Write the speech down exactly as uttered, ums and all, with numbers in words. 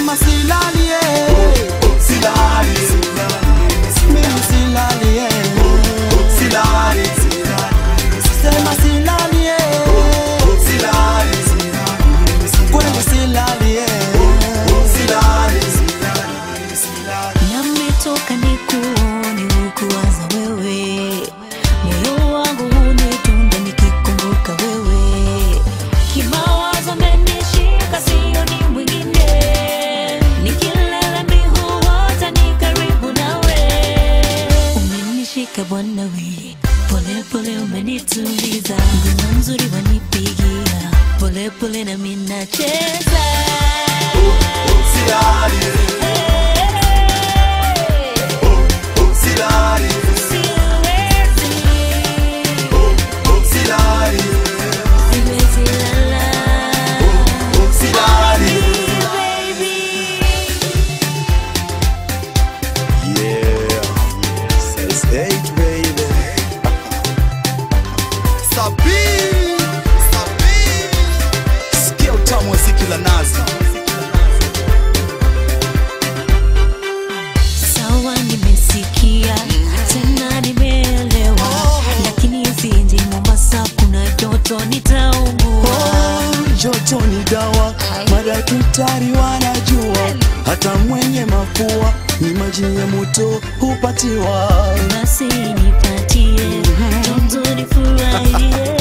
Sema silali eh, silali, mimi silali eh, silali, sema silali eh, silali, kweli silali eh, silali, silali. Nimetoka nikuone ukuwaza wewe, moyo wangu unitunda nikikumbuka wewe, kimawazo menishika sioni mwingine, nikilala mihuota ni karibu nawe, umenishika bwana we, pole pole umenituliza, ngoma nzuri wanipigia, pole pole na mimi nacheza, silali. Sawa nimesikia, tena nimeelewa, lakini sije Mombasa kuna joto nitaungua. Oh, joto ni dawa, madaktari wanajua, hata mwenye mafua ni maji ya moto hupatiwa. Basi nipatie, joto nifurahie.